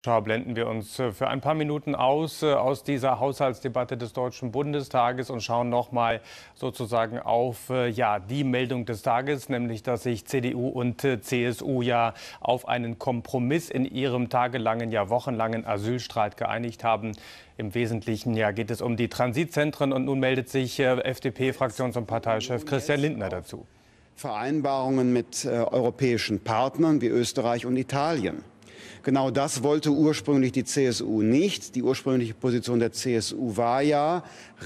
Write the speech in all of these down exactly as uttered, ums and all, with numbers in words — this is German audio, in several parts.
Schau, blenden wir uns für ein paar Minuten aus, aus dieser Haushaltsdebatte des Deutschen Bundestages und schauen noch mal sozusagen auf ja, die Meldung des Tages, nämlich dass sich C D U und C S U ja auf einen Kompromiss in ihrem tagelangen, ja wochenlangen Asylstreit geeinigt haben. Im Wesentlichen ja, geht es um die Transitzentren und nun meldet sich F D P-Fraktions- und Parteichef Christian Lindner dazu. Vereinbarungen mit äh, europäischen Partnern wie Österreich und Italien. Genau das wollte ursprünglich die C S U nicht. Die ursprüngliche Position der C S U war ja,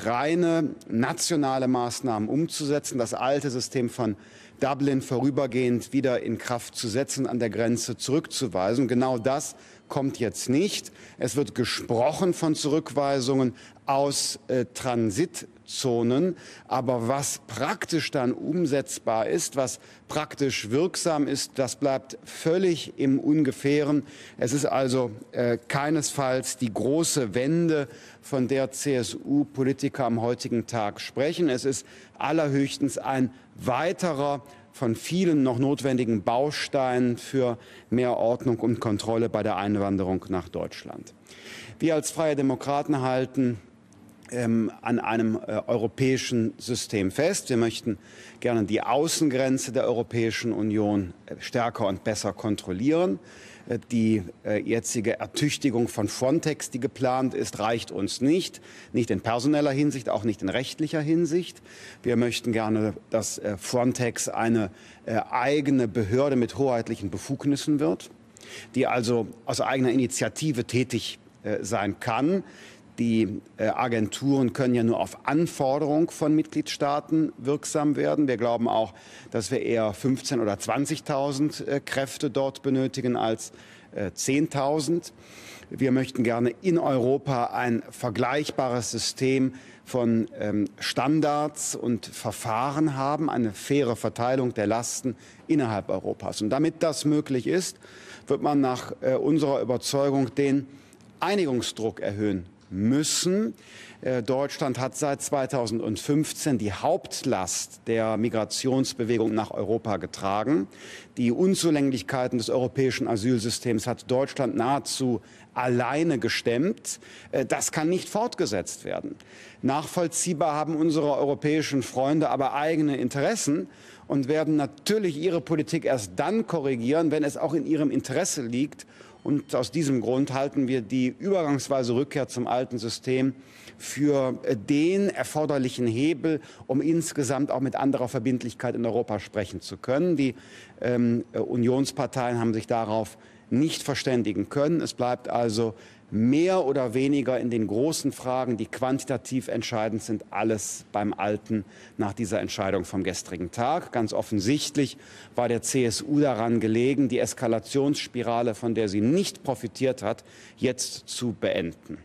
reine nationale Maßnahmen umzusetzen, das alte System von Dublin vorübergehend wieder in Kraft zu setzen, an der Grenze zurückzuweisen. Genau das kommt jetzt nicht. Es wird gesprochen von Zurückweisungen aus äh, Transitzonen. Aber was praktisch dann umsetzbar ist, was praktisch wirksam ist, das bleibt völlig im Ungefähren. Es ist also äh, keinesfalls die große Wende, von der C S U-Politiker am heutigen Tag sprechen. Es ist allerhöchstens ein weiterer von vielen noch notwendigen Bausteinen für mehr Ordnung und Kontrolle bei der Einwanderung nach Deutschland. Wir als Freie Demokraten halten ähm, an einem äh, europäischen System fest. Wir möchten gerne die Außengrenze der Europäischen Union äh, stärker und besser kontrollieren. Die äh, jetzige Ertüchtigung von Frontex, die geplant ist, reicht uns nicht. Nicht in personeller Hinsicht, auch nicht in rechtlicher Hinsicht. Wir möchten gerne, dass äh, Frontex eine äh, eigene Behörde mit hoheitlichen Befugnissen wird, die also aus eigener Initiative tätig äh, sein kann. Die äh, Agenturen können ja nur auf Anforderung von Mitgliedstaaten wirksam werden. Wir glauben auch, dass wir eher fünfzehntausend oder zwanzigtausend äh, Kräfte dort benötigen als äh, zehntausend. Wir möchten gerne in Europa ein vergleichbares System von ähm, Standards und Verfahren haben, eine faire Verteilung der Lasten innerhalb Europas. Und damit das möglich ist, wird man nach äh, unserer Überzeugung den Einigungsdruck erhöhen müssen. Äh, Deutschland hat seit zweitausendfünfzehn die Hauptlast der Migrationsbewegung nach Europa getragen. Die Unzulänglichkeiten des europäischen Asylsystems hat Deutschland nahezu alleine gestemmt. Äh, das kann nicht fortgesetzt werden. Nachvollziehbar haben unsere europäischen Freunde aber eigene Interessen und werden natürlich ihre Politik erst dann korrigieren, wenn es auch in ihrem Interesse liegt. Und aus diesem Grund halten wir die übergangsweise Rückkehr zum alten System für den erforderlichen Hebel, um insgesamt auch mit anderer Verbindlichkeit in Europa sprechen zu können. Die ähm, Unionsparteien haben sich darauf nicht verständigen können. Es bleibt also mehr oder weniger in den großen Fragen, die quantitativ entscheidend sind, alles beim Alten nach dieser Entscheidung vom gestrigen Tag. Ganz offensichtlich war der C S U daran gelegen, die Eskalationsspirale, von der sie nicht profitiert hat, jetzt zu beenden.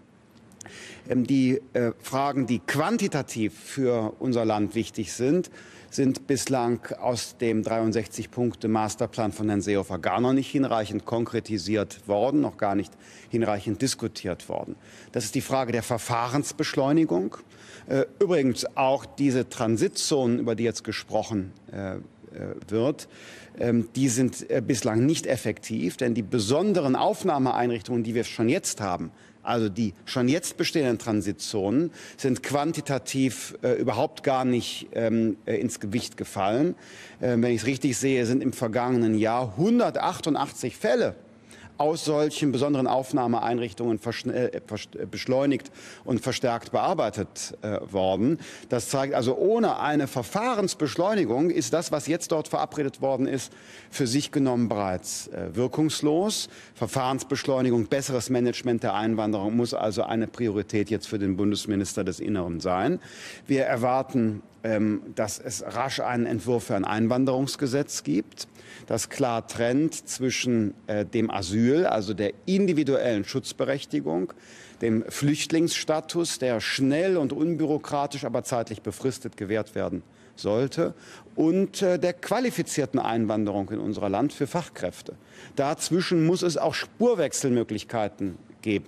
Die äh, Fragen, die quantitativ für unser Land wichtig sind, sind bislang aus dem dreiundsechzig-Punkte-Masterplan von Herrn Seehofer gar noch nicht hinreichend konkretisiert worden, noch gar nicht hinreichend diskutiert worden. Das ist die Frage der Verfahrensbeschleunigung. Äh, übrigens auch diese Transitzonen, über die jetzt gesprochen äh, wird, ähm, die sind äh, bislang nicht effektiv, denn die besonderen Aufnahmeeinrichtungen, die wir schon jetzt haben, also die schon jetzt bestehenden Transitzonen, sind quantitativ äh, überhaupt gar nicht ähm, äh, ins Gewicht gefallen. Äh, wenn ich es richtig sehe, sind im vergangenen Jahr hundertachtundachtzig Fälle aus solchen besonderen Aufnahmeeinrichtungen äh, beschleunigt und verstärkt bearbeitet äh, worden. Das zeigt also, ohne eine Verfahrensbeschleunigung ist das, was jetzt dort verabredet worden ist, für sich genommen bereits äh, wirkungslos. Verfahrensbeschleunigung, besseres Management der Einwanderung muss also eine Priorität jetzt für den Bundesminister des Innern sein. Wir erwarten, ähm, dass es rasch einen Entwurf für ein Einwanderungsgesetz gibt, das klar trennt zwischen äh, dem Asyl, also der individuellen Schutzberechtigung, dem Flüchtlingsstatus, der schnell und unbürokratisch, aber zeitlich befristet gewährt werden sollte, und äh, der qualifizierten Einwanderung in unser Land für Fachkräfte. Dazwischen muss es auch Spurwechselmöglichkeiten geben.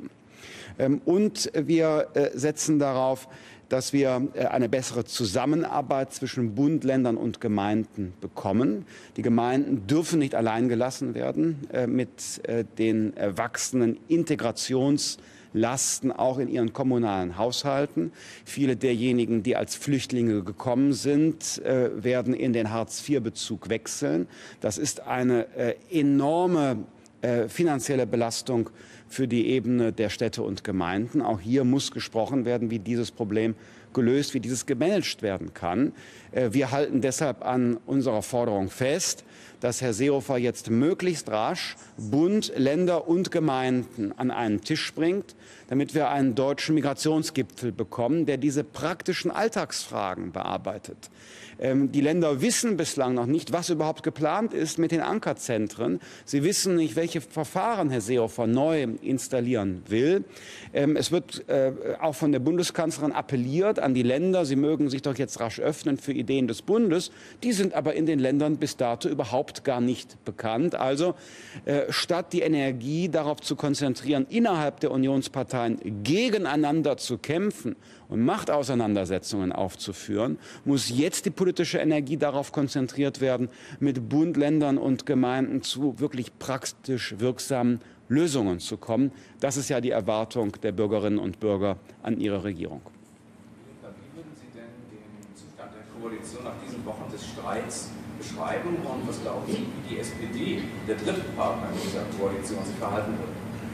Und wir setzen darauf, dass wir eine bessere Zusammenarbeit zwischen Bund, Ländern und Gemeinden bekommen. Die Gemeinden dürfen nicht allein gelassen werden mit den wachsenden Integrationslasten auch in ihren kommunalen Haushalten. Viele derjenigen, die als Flüchtlinge gekommen sind, werden in den Hartz vier Bezug wechseln. Das ist eine enorme finanzielle Belastung für die Ebene der Städte und Gemeinden. Auch hier muss gesprochen werden, wie dieses Problem gelöst, wie dieses gemanagt werden kann. Wir halten deshalb an unserer Forderung fest, dass Herr Seehofer jetzt möglichst rasch Bund, Länder und Gemeinden an einen Tisch bringt, damit wir einen deutschen Migrationsgipfel bekommen, der diese praktischen Alltagsfragen bearbeitet. Ähm, die Länder wissen bislang noch nicht, was überhaupt geplant ist mit den Ankerzentren. Sie wissen nicht, welche Verfahren Herr Seehofer neu installieren will. Ähm, es wird äh, auch von der Bundeskanzlerin appelliert an die Länder, sie mögen sich doch jetzt rasch öffnen für Ideen des Bundes. Die sind aber in den Ländern bis dato überhaupt gar nicht bekannt. Also äh, statt die Energie darauf zu konzentrieren, innerhalb der Unionsparteien gegeneinander zu kämpfen und Machtauseinandersetzungen aufzuführen, muss jetzt die politische Energie darauf konzentriert werden, mit Bund, Ländern und Gemeinden zu wirklich praktisch wirksamen Lösungen zu kommen. Das ist ja die Erwartung der Bürgerinnen und Bürger an ihre Regierung. Wie würden Sie denn den Zustand der Koalition nach diesen Wochen des Streits beschreiben und was glauben Sie, wie die S P D, der dritte Partner in dieser Koalition, sich verhalten würde?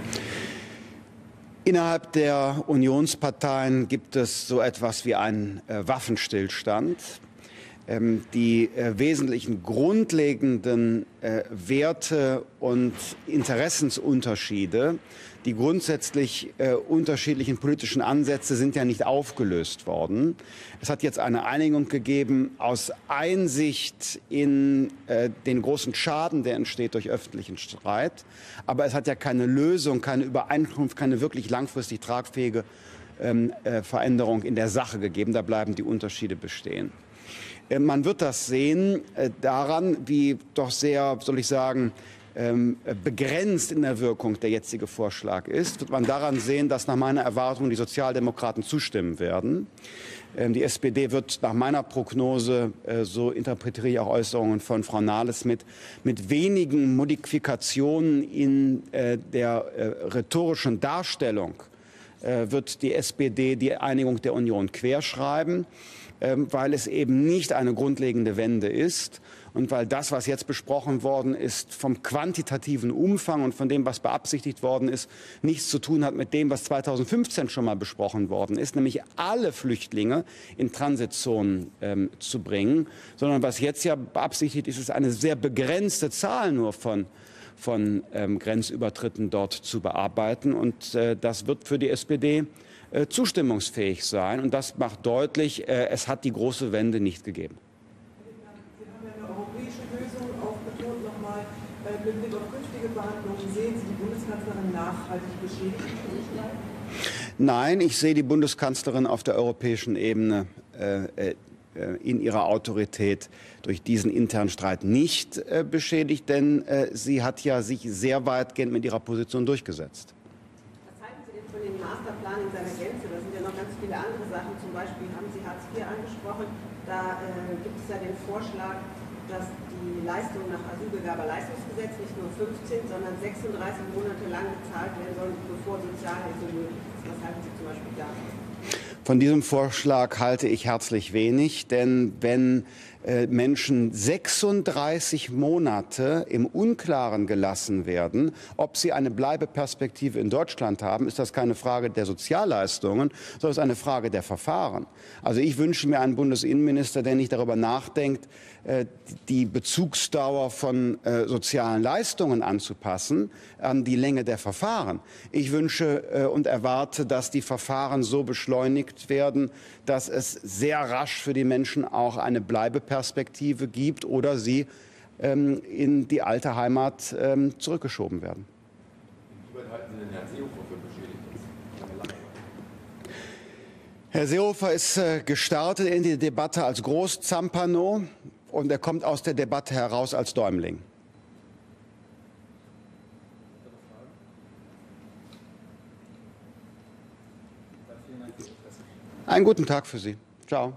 Innerhalb der Unionsparteien gibt es so etwas wie einen äh, Waffenstillstand. Ähm, die äh, wesentlichen grundlegenden äh, Werte und Interessensunterschiede, die grundsätzlich äh, unterschiedlichen politischen Ansätze sind ja nicht aufgelöst worden. Es hat jetzt eine Einigung gegeben aus Einsicht in äh, den großen Schaden, der entsteht durch öffentlichen Streit. Aber es hat ja keine Lösung, keine Übereinkunft, keine wirklich langfristig tragfähige ähm, äh, Veränderung in der Sache gegeben. Da bleiben die Unterschiede bestehen. Äh, man wird das sehen äh, daran, wie doch sehr, soll ich sagen, Ähm, begrenzt in der Wirkung der jetzige Vorschlag ist, wird man daran sehen, dass nach meiner Erwartung die Sozialdemokraten zustimmen werden. Ähm, die S P D wird nach meiner Prognose, äh, so interpretiere ich auch Äußerungen von Frau Nahles mit, mit wenigen Modifikationen in äh, der äh, rhetorischen Darstellung äh, wird die S P D die Einigung der Union querschreiben, äh, weil es eben nicht eine grundlegende Wende ist. Und weil das, was jetzt besprochen worden ist, vom quantitativen Umfang und von dem, was beabsichtigt worden ist, nichts zu tun hat mit dem, was zweitausendfünfzehn schon mal besprochen worden ist, nämlich alle Flüchtlinge in Transitzonen ähm, zu bringen, sondern was jetzt ja beabsichtigt ist, ist eine sehr begrenzte Zahl nur von von ähm, Grenzübertritten dort zu bearbeiten. Und äh, das wird für die S P D äh, zustimmungsfähig sein. Und das macht deutlich, äh, es hat die große Wende nicht gegeben. Mit Blick auf künftige Verhandlungen, sehen Sie die Bundeskanzlerin nachhaltig beschädigt? Nein, ich sehe die Bundeskanzlerin auf der europäischen Ebene äh, äh, in ihrer Autorität durch diesen internen Streit nicht äh, beschädigt, denn äh, sie hat ja sich sehr weitgehend mit ihrer Position durchgesetzt. Was halten Sie denn von dem Masterplan in seiner Gänze? Da sind ja noch ganz viele andere Sachen. Zum Beispiel haben Sie Hartz vier angesprochen. Da äh, gibt es ja den Vorschlag, dass die Leistungen nach Asylbewerberleistungsgesetz nicht nur fünfzehn, sondern sechsunddreißig Monate lang gezahlt werden sollen, bevor Sozialhilfe möglich ist. Was halten Sie zum Beispiel davon? Von diesem Vorschlag halte ich herzlich wenig, denn wenn äh, Menschen sechsunddreißig Monate im Unklaren gelassen werden, ob sie eine Bleibeperspektive in Deutschland haben, ist das keine Frage der Sozialleistungen, sondern es ist eine Frage der Verfahren. Also ich wünsche mir einen Bundesinnenminister, der nicht darüber nachdenkt, äh, die Bezugsdauer von äh, sozialen Leistungen anzupassen an die Länge der Verfahren. Ich wünsche äh, und erwarte, dass die Verfahren so beschleunigt werden, dass es sehr rasch für die Menschen auch eine Bleibeperspektive gibt oder sie ähm, in die alte Heimat ähm, zurückgeschoben werden. Inwieweit halten Sie den Herrn Seehofer für beschädigt? Herr Seehofer ist äh, gestartet in die Debatte als Großzampano und er kommt aus der Debatte heraus als Däumling. Einen guten Tag für Sie. Ciao.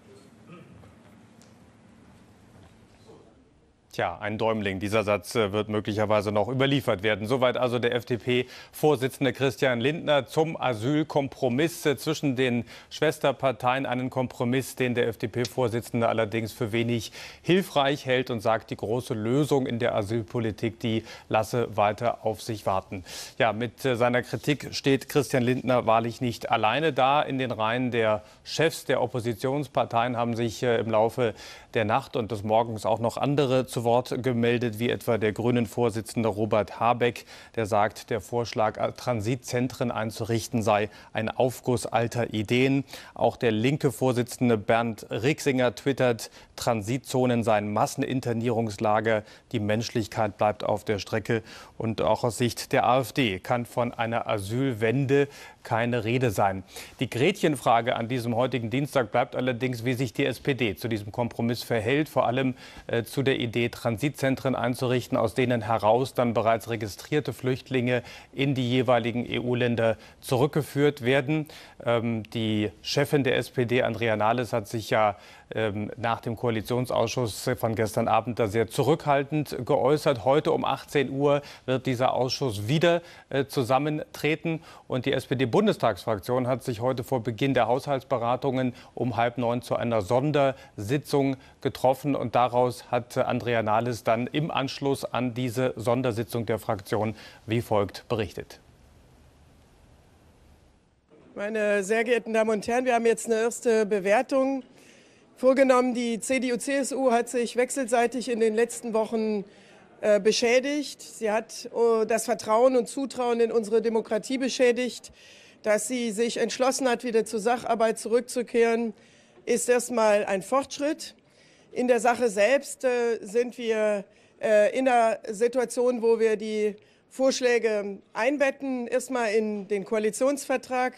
Tja, ein Däumling. Dieser Satz wird möglicherweise noch überliefert werden. Soweit also der F D P-Vorsitzende Christian Lindner zum Asylkompromiss zwischen den Schwesterparteien. Einen Kompromiss, den der F D P-Vorsitzende allerdings für wenig hilfreich hält und sagt, die große Lösung in der Asylpolitik, die lasse weiter auf sich warten. Ja, mit seiner Kritik steht Christian Lindner wahrlich nicht alleine da. In den Reihen der Chefs der Oppositionsparteien haben sich im Laufe der Nacht und des Morgens auch noch andere zu Wort gemeldet, wie etwa der Grünen-Vorsitzende Robert Habeck, der sagt, der Vorschlag, Transitzentren einzurichten, sei ein Aufguss alter Ideen. Auch der linke Vorsitzende Bernd Rixinger twittert, Transitzonen seien Masseninternierungslager, die Menschlichkeit bleibt auf der Strecke. Und auch aus Sicht der AfD kann von einer Asylwende keine Rede sein. Die Gretchenfrage an diesem heutigen Dienstag bleibt allerdings, wie sich die S P D zu diesem Kompromiss verhält, vor allem äh, zu der Idee, Transitzentren einzurichten, aus denen heraus dann bereits registrierte Flüchtlinge in die jeweiligen E U-Länder zurückgeführt werden. Ähm, die Chefin der S P D, Andrea Nahles, hat sich ja ähm, nach dem Koalitionsausschuss von gestern Abend da sehr zurückhaltend geäußert. Heute um achtzehn Uhr wird dieser Ausschuss wieder äh, zusammentreten und die S P D-Bundestagsfraktion hat sich heute vor Beginn der Haushaltsberatungen um halb neun zu einer Sondersitzung getroffen und daraus hat Andrea Nahles dann im Anschluss an diese Sondersitzung der Fraktion wie folgt berichtet. Meine sehr geehrten Damen und Herren, wir haben jetzt eine erste Bewertung vorgenommen. Die C D U C S U hat sich wechselseitig in den letzten Wochen äh, beschädigt. Sie hat äh, das Vertrauen und Zutrauen in unsere Demokratie beschädigt. Dass sie sich entschlossen hat, wieder zur Sacharbeit zurückzukehren, ist erstmal ein Fortschritt. In der Sache selbst äh, sind wir äh, in der Situation, wo wir die Vorschläge einbetten, erstmal in den Koalitionsvertrag,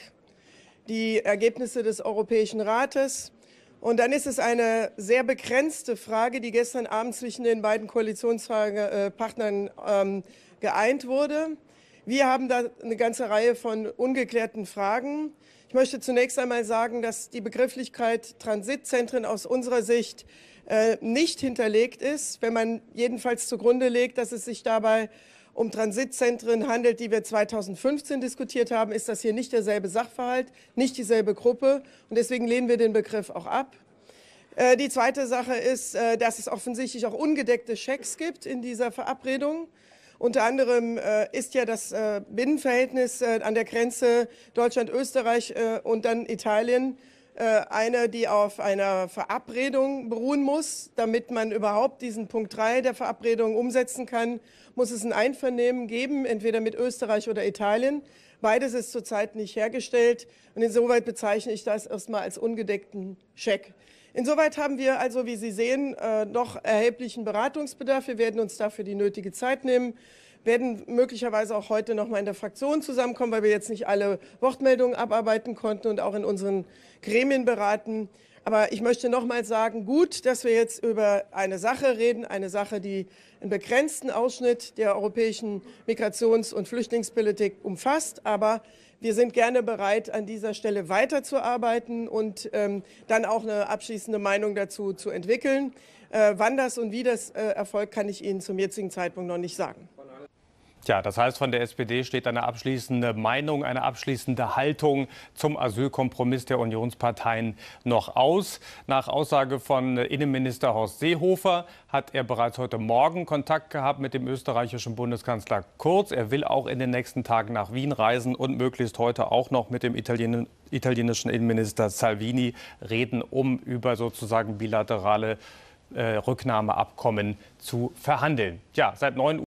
die Ergebnisse des Europäischen Rates. Und dann ist es eine sehr begrenzte Frage, die gestern Abend zwischen den beiden Koalitionspartnern ähm, geeint wurde. Wir haben da eine ganze Reihe von ungeklärten Fragen. Ich möchte zunächst einmal sagen, dass die Begrifflichkeit Transitzentren aus unserer Sicht äh, nicht hinterlegt ist, wenn man jedenfalls zugrunde legt, dass es sich dabei um Transitzentren handelt, die wir zweitausendfünfzehn diskutiert haben, ist das hier nicht derselbe Sachverhalt, nicht dieselbe Gruppe. Und deswegen lehnen wir den Begriff auch ab. Äh, die zweite Sache ist, äh, dass es offensichtlich auch ungedeckte Schecks gibt in dieser Verabredung. Unter anderem äh, ist ja das äh, Binnenverhältnis äh, an der Grenze Deutschland-Österreich äh, und dann Italien äh, eine, die auf einer Verabredung beruhen muss. Damit man überhaupt diesen Punkt drei der Verabredung umsetzen kann, muss es ein Einvernehmen geben, entweder mit Österreich oder Italien. Beides ist zurzeit nicht hergestellt und insoweit bezeichne ich das erstmal als ungedeckten Scheck. Insoweit haben wir also, wie Sie sehen, noch erheblichen Beratungsbedarf. Wir werden uns dafür die nötige Zeit nehmen, werden möglicherweise auch heute noch mal in der Fraktion zusammenkommen, weil wir jetzt nicht alle Wortmeldungen abarbeiten konnten und auch in unseren Gremien beraten. Aber ich möchte noch mal sagen, gut, dass wir jetzt über eine Sache reden, eine Sache, die einen begrenzten Ausschnitt der europäischen Migrations- und Flüchtlingspolitik umfasst. Aber wir sind gerne bereit, an dieser Stelle weiterzuarbeiten und ähm, dann auch eine abschließende Meinung dazu zu entwickeln. Äh, wann das und wie das äh, erfolgt, kann ich Ihnen zum jetzigen Zeitpunkt noch nicht sagen. Tja, das heißt, von der S P D steht eine abschließende Meinung, eine abschließende Haltung zum Asylkompromiss der Unionsparteien noch aus. Nach Aussage von Innenminister Horst Seehofer hat er bereits heute Morgen Kontakt gehabt mit dem österreichischen Bundeskanzler Kurz. Er will auch in den nächsten Tagen nach Wien reisen und möglichst heute auch noch mit dem Italienischen italienischen Innenminister Salvini reden, um über sozusagen bilaterale äh, Rücknahmeabkommen zu verhandeln. Ja, seit neun Uhr